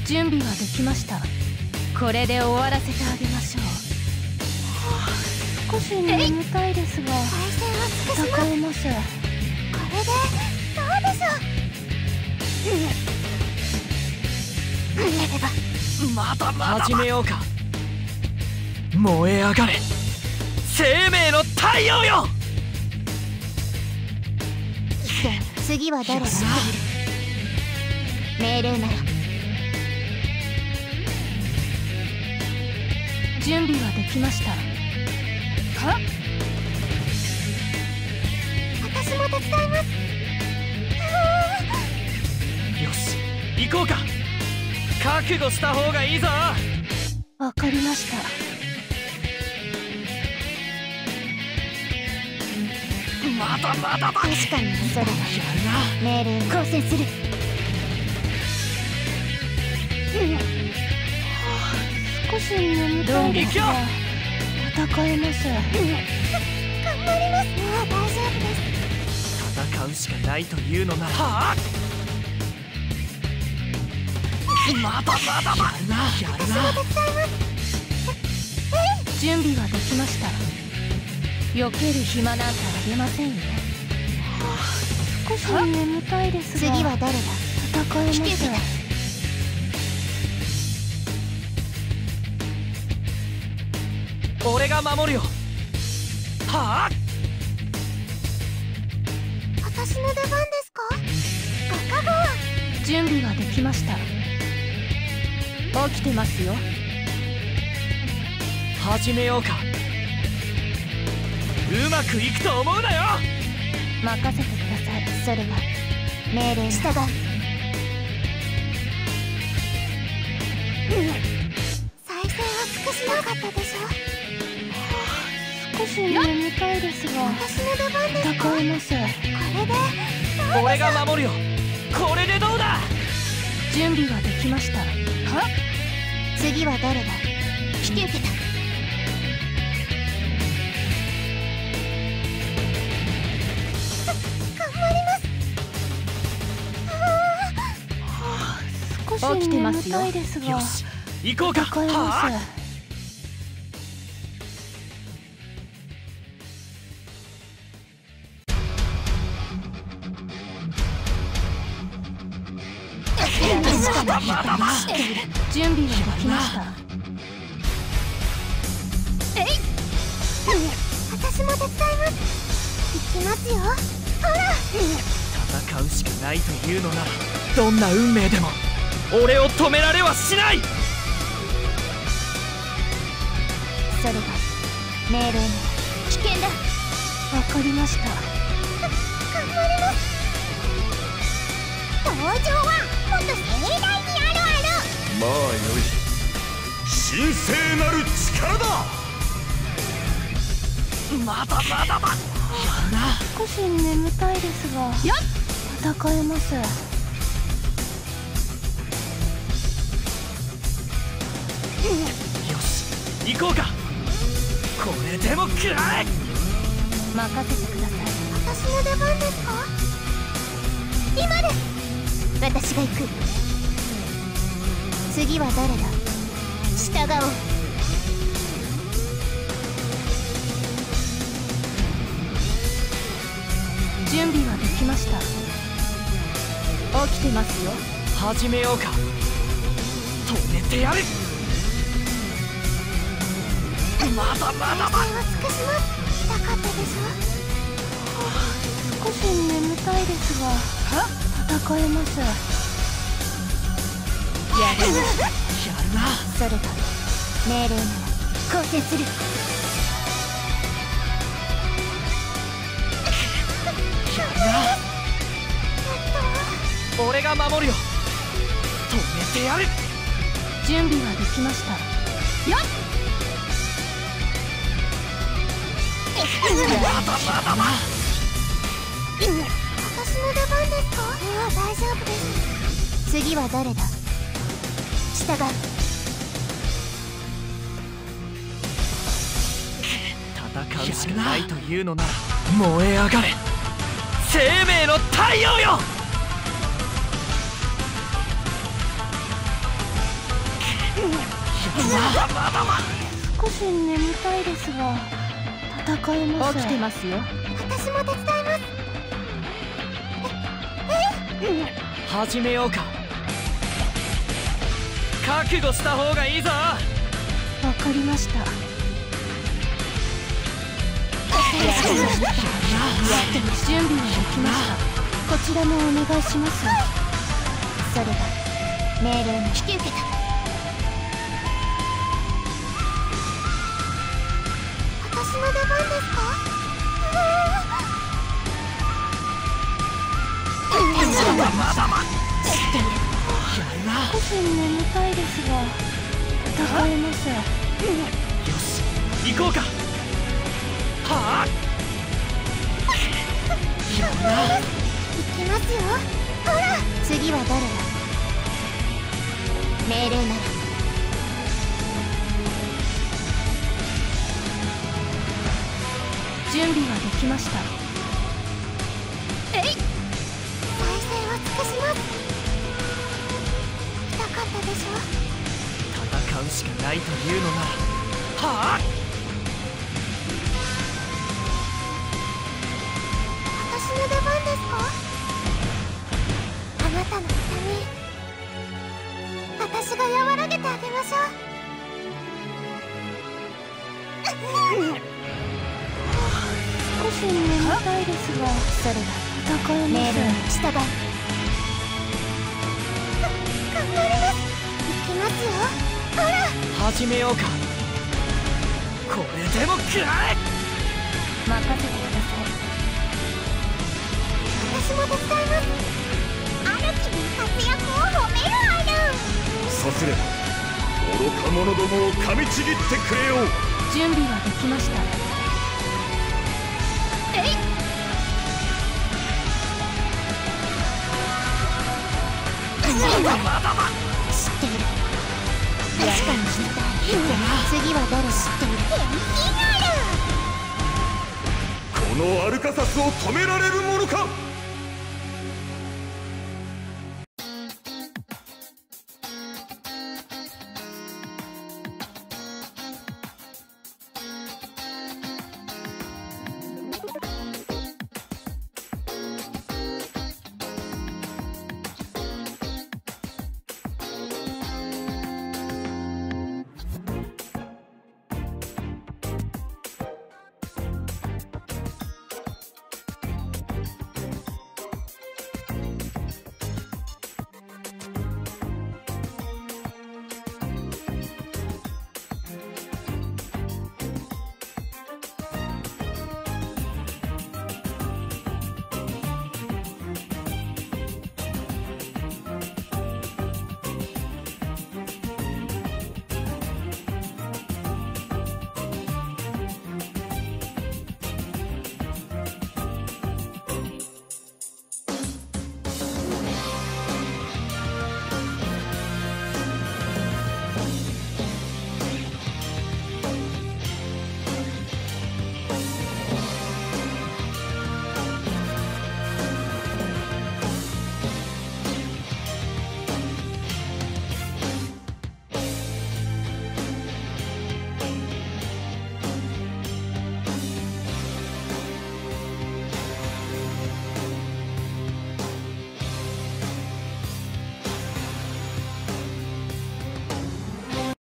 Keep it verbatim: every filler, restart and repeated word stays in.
準備はできました。これで終わらせてあげましょう。少し眠たいですが戦えます。これでどうでしょう。うん、れればまだまだ始めようか。燃え上がれ生命の太陽よ。 次は誰だ。命令なら。準備はできました。は？私も手伝います。 よし、行こうか。覚悟した方がいいぞ。 わかりました。 まだまだだ。 確かにそれだ。命令交戦する。少し眠たいですが戦えます。頑張ります。もう大丈夫です。 戦うしかないというのなら。はあ、まだまだだ。やるなやるな。 私も手伝います。準備はできました。避ける暇なんかありませんよ。少し眠たいですが次は誰だ。戦えます。 俺が守るよ。はあ、 私の出番ですか。ご加護は。準備はできました。起きてますよ。 始めようか。うまくいくと思うなよ。 任せてください。それが命令。従う。再生は尽くしなかったでしょ。少し眠たいですが私の出番ですか。戦えます。これで俺が守るよ。これでどうだ。 準備はできました。は？次は誰だ。引き受けた。頑張ります。少し眠たいですが。 よし、行こうか。 戦えます。準備はできました。えい、私も手伝います。行きますよ。ほら。 戦うしかないというのならどんな運命でも俺を止められはしない。 それが命令なら。危険だ。わかりました。頑張ります。登場はもっと盛大にあるある。 まあよい。神聖なる力だ。 まだまだだ。やるな。 少し眠たいですが戦えます。 よし、行こうか。これでも食らえ。 任せてください。私の出番ですか。今です。私が行く。次は誰だ。従おう。準備はできました。起きてますよ。 始めようか。止めてやる。まだまだだ。 尽くします。したかったでしょ。少し眠たいですが戦えます。やるな。 やるな。 それが命令なら交戦する。 やるな。俺が守るよ。止めてやる。 準備はできました。よっ。 まだまだだ。 私の出番ですか。ああ、大丈夫です。次は誰だ。従う。 戦うしかないというのなら燃え上がれ生命の太陽よ。 少し眠たいですが戦えます。起きてますよ。私も手伝います。ええ始めようか。覚悟した方がいいぞ。 わかりました。準備はできました。こちらもお願いします。それが命令の引き受けた。私の出番ですか？少し眠たいですが戦えます。 よし行こうか。はあ行きますよ。ほら次は誰だ。命令なら準備はできました。えい再生を尽くします。痛かったでしょ。 戦うしかないというのならはあ私の出番ですか？あなたの痛み私が和らげてあげましょう。少し眠たいですがそれが戦えます。命令に従い頑張ります。行きますよ。ほら始めようか。これでも食らえ。 任せてください。私も手伝います。あるきに活躍を褒めるある。 さすれば愚か者どもを噛みちぎってくれよう。 準備はできました。えいまだだ。 知っている。確かに知りたい。次は誰？知っている。 このアルカサスを止められるものか。